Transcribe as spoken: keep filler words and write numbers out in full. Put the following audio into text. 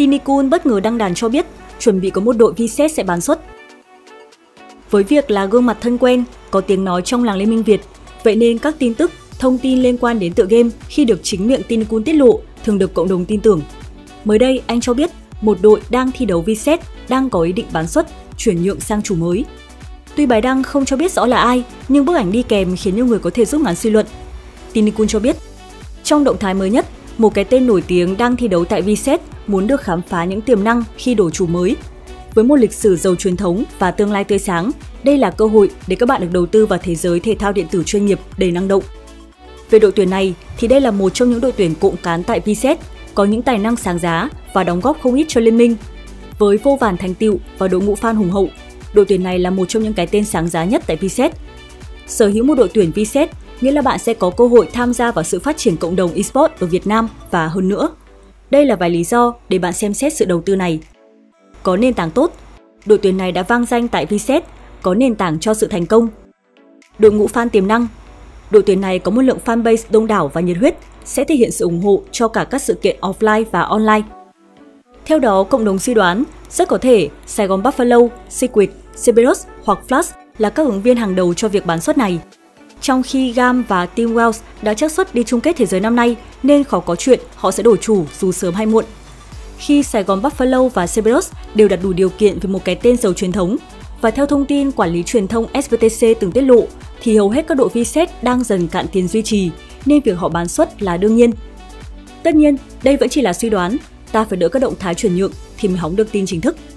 Tinikun bất ngờ đăng đàn cho biết chuẩn bị có một đội Vset sẽ bán xuất. Với việc là gương mặt thân quen, có tiếng nói trong làng Liên minh Việt, vậy nên các tin tức, thông tin liên quan đến tựa game khi được chính miệng Tinikun tiết lộ thường được cộng đồng tin tưởng. Mới đây, anh cho biết một đội đang thi đấu Vset đang có ý định bán xuất, chuyển nhượng sang chủ mới. Tuy bài đăng không cho biết rõ là ai, nhưng bức ảnh đi kèm khiến nhiều người có thể rút ngắn suy luận. Tinikun cho biết, trong động thái mới nhất, một cái tên nổi tiếng đang thi đấu tại Vset muốn được khám phá những tiềm năng khi đổi chủ mới. Với một lịch sử giàu truyền thống và tương lai tươi sáng, đây là cơ hội để các bạn được đầu tư vào thế giới thể thao điện tử chuyên nghiệp đầy năng động. Về đội tuyển này thì đây là một trong những đội tuyển cộng cán tại Vset, có những tài năng sáng giá và đóng góp không ít cho liên minh. Với vô vàn thành tựu và đội ngũ fan hùng hậu, đội tuyển này là một trong những cái tên sáng giá nhất tại Vset. Sở hữu một đội tuyển Vset nghĩa là bạn sẽ có cơ hội tham gia vào sự phát triển cộng đồng eSports ở Việt Nam và hơn nữa. Đây là vài lý do để bạn xem xét sự đầu tư này. Có nền tảng tốt, đội tuyển này đã vang danh tại Vset, có nền tảng cho sự thành công. Đội ngũ fan tiềm năng, đội tuyển này có một lượng fanbase đông đảo và nhiệt huyết, sẽ thể hiện sự ủng hộ cho cả các sự kiện offline và online. Theo đó, cộng đồng suy đoán rất có thể Sài Gòn Buffalo, Secret, Cerberus hoặc Flash là các ứng viên hàng đầu cho việc bán xuất này. Trong khi Gam và Team Wells đã xác suất đi chung kết thế giới năm nay nên khó có chuyện họ sẽ đổi chủ dù sớm hay muộn. Khi Sài Gòn Buffalo và Cerberus đều đạt đủ điều kiện về một cái tên giàu truyền thống, và theo thông tin quản lý truyền thông ét vê tê xê từng tiết lộ thì hầu hết các đội Vset đang dần cạn tiền duy trì nên việc họ bán xuất là đương nhiên. Tất nhiên, đây vẫn chỉ là suy đoán, ta phải đợi các động thái chuyển nhượng thì mới hóng được tin chính thức.